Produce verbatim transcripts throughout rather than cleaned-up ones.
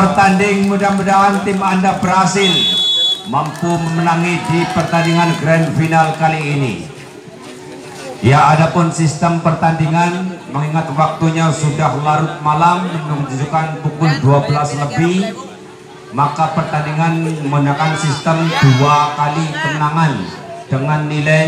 Pertanding, mudah-mudahan tim Anda berhasil mampu memenangi di pertandingan grand final kali ini. Ya, adapun sistem pertandingan, mengingat waktunya sudah larut malam menunjukkan pukul dua belas lebih, maka pertandingan menggunakan sistem dua kali kemenangan dengan nilai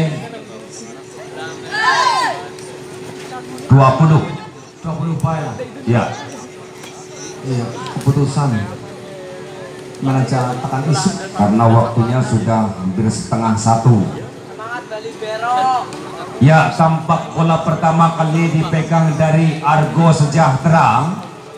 dua puluh. dua puluh poin. Ya. Iya, keputusan manajer tekan isu Karena waktunya sudah hampir setengah satu. Ya, tampak bola pertama kali dipegang dari Argo Sejahtera.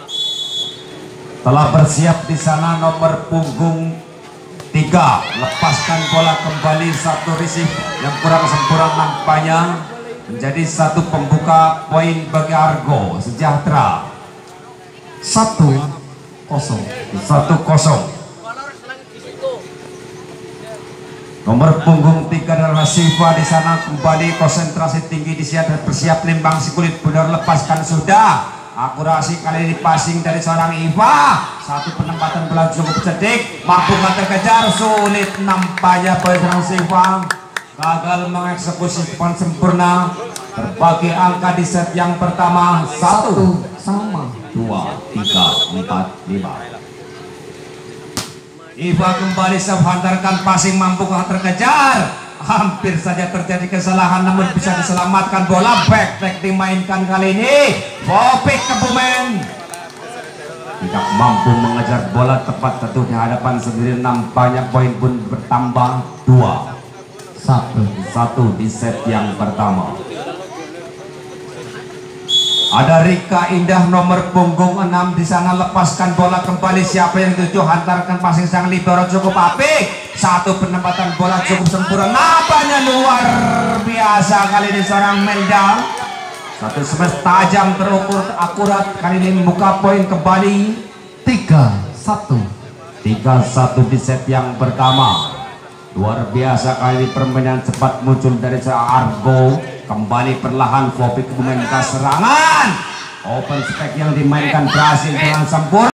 Telah bersiap di sana nomor punggung tiga. Lepaskan bola kembali, satu receive yang kurang sempurna nampaknya. Menjadi satu pembuka poin bagi Argo Sejahtera. satu kosong. Satu kosong. Nomor punggung tiga adalah Siva di sana, kembali konsentrasi tinggi di siap dan bersiap limbang si kulit benar, lepaskan sudah. Akurasi kali ini passing dari seorang Iva. Satu penempatan bola cukup cerdik, mampu nggak terkejar, sulit nampaknya bagi seorang Siva. Gagal mengeksekusi depan sempurna. Berbagi angka di set yang pertama, satu sama dua, tiga, empat, lima. Iva kembali menghantarkan passing, mampu terkejar. Hampir saja terjadi kesalahan, namun bisa diselamatkan bola. Back track dimainkan kali ini. Popik Kebumen tidak mampu mengejar bola tepat tentu di hadapan sendiri. Nampaknya poin pun bertambah dua satu satu di set yang pertama. Ada Rika Indah nomor punggung enam di sana, lepaskan bola kembali, siapa yang tujuh, hantarkan passing sang libero cukup apik. Satu penempatan bola cukup sempurna, nampaknya luar biasa kali ini seorang Melda. Satu smash tajam terukur akurat kali ini membuka poin kembali tiga satu tiga satu di set yang pertama. Luar biasa kali ini permainan cepat muncul dari seorang Argo. Kembali perlahan Popik Kebumen ke serangan. Open spek yang dimainkan berhasil dengan sempurna.